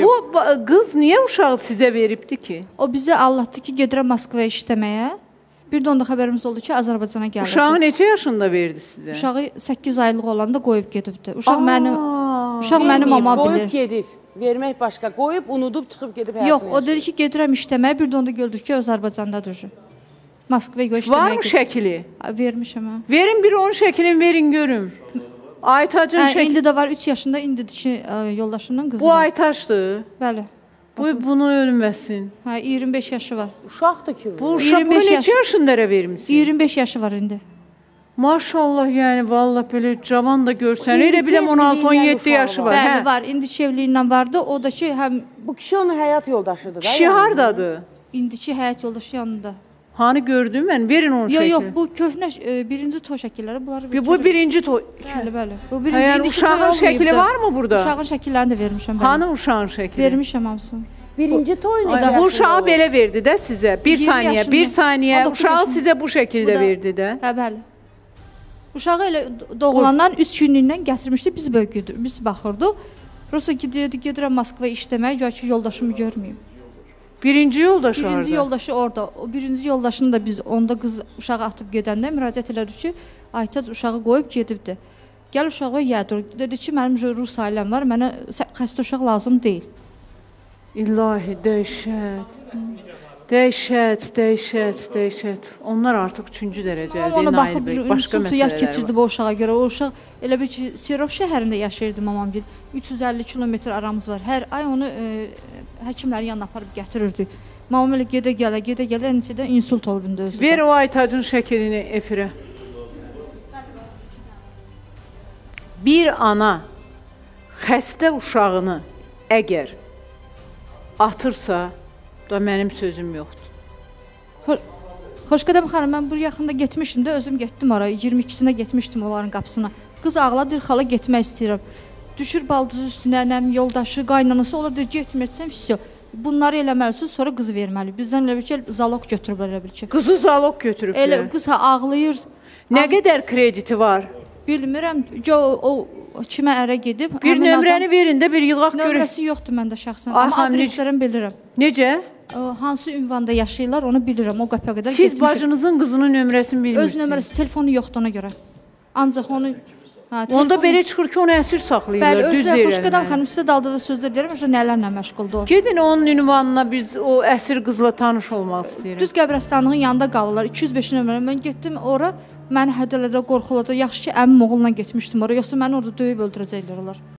etmişəm. Bu qız niyə uşağı sizə veribdi ki? O bizə anlatdı ki, gedirəm Moskvaya işləməyə. Bir də onda xəbərimiz oldu ki, Azərbaycana gəlirdi. Uşağı neçə yaşında verdi sizə? Uşağı 8 aylıq olanda qoyub gedibdi. Uşaq mənim mama bilir. Qoyub gedib. Vermək başqa. Qoyub, unudub, çıxıb gedib həyatını. Yox, o dedi ki, gedirəm işləməyə. Bir də onda gördük ki, Azərbaycandadır. Moskvaya işləməyə var mı şəkili? Vermişəm. Verin bir onun şəklini verin görüm. Aytacın şəkli. İndi də var 3 yaşında, indidir ki, yoldaşının qızı Bu var. Aytaçdır. Bəli. Bunu ölməsin. 25 yaşı var. Uşaqdır ki. Bu uşaq bunu neçə yaşında vermişsin? 25 yaşı var indi. Maşallah, yəni vallahi belə cavan da görsən, elə biləm 16-17 yaşı var. Bəli, var. İndiki evliliyindən vardı. O da ki, həm bu kişi onun həyat yoldaşıdır da. Kişi hardadır? İndiki həyat yoldaşı yanında. Hani gördüm mən, verin onun şəkli. Yox, bu köhnə birinci toy şəkilləri. Bu birinci toy. Bəli. Bu birinci indiki toy uşağın şəkli var mı burada? Uşağın şəkillərini də vermişəm. Hani uşağın şəkli? Vermişəm hamısını. Birinci toy nə? Bu uşağı belə verdi də sizə. Bir saniyə. Uşağı sizə bu şəkildə verdi də. Hə, bəli. Uşağı elə doğulandan 3 günlükdən gətirmişdi, biz böyüdük, biz baxırdıq. Prosta ki, gedirəm Moskvaya işləməyə, gəl ki, yoldaşımı görməyim. Birinci yoldaşı orada? Birinci yoldaşı orada. O birinci yoldaşını da biz onda qız uşağı atıb gedəndə müraciət elədik ki, Aytac uşağı qoyub gedibdi. Gəl uşağı yedir. Dedi ki, mənim rus ailəm var, mənə xəstə uşaq lazım deyil. İlahi, dəhşət. Onlar artıq 3-cü dərəcədə ona baxıb insultu keçirdi bu uşağa görə. O uşaq elə bir ki, Serov şəhərində yaşayırdı mamam gil. 350 kilometr aramız var. Hər ay onu həkimlərin yanına aparıb gətirirdi. Mamam elə gedə-gələ, neçədən insult olub indi özü. Ver o Aytacın şəklini efirə. Bir ana xəstə uşağını əgər atırsa da mənim sözüm yoxdur. Xoşqədəm xanım, mən bu yaxında getmişdim də, özüm getdim oraya, 22-sinə getmişdim onların qapısına. Qız ağladır, xala getmək istəyirəm. Düşür baldızı üstünə, nəm yoldaşı, qaynanası olur, deyir, getmirsən, fisyo. Bunları eləməlisiniz, sonra qızı verməli. Bizdən elə bir ki, zalog götürüblər elə bir ki. Qızı zalog götürüblər. Elə qız ağlayır. Nə qədər krediti var? Bilmirəm, o kimə ərə gedib. Bir nömrəni verin də, bir yılğaq görək. Nömrəsi yoxdur məndə şəxsən, amma adreslərini bilirəm. Necə? Hansı ünvanda yaşayırlar, onu bilirəm, o qəpə qədər getmişim. Siz bacınızın qızının nömrəsini bilmirsiniz. Öz nömrəsi, telefonu yoxdur ona görə. Ancaq onu... Onda belə çıxır ki, onu əsir saxlayırlar, düz deyirəm. Bəli, Xoşqədəm xanım, sizə daldığı sözlər deyirəm, nələrlə məşğuldur o. Gedin onun ünvanına, biz o əsir qızla tanış olmaq istəyirəm. Düz qəbirstanlığın yanında qalırlar, 205 nömrə. Mən getdim ora, məni hədələdə, qorxuladı. Yaxşı ki, əmim oğulla getmişdim ora, yoxsa məni orada döyüb öldürəcəklər onlar.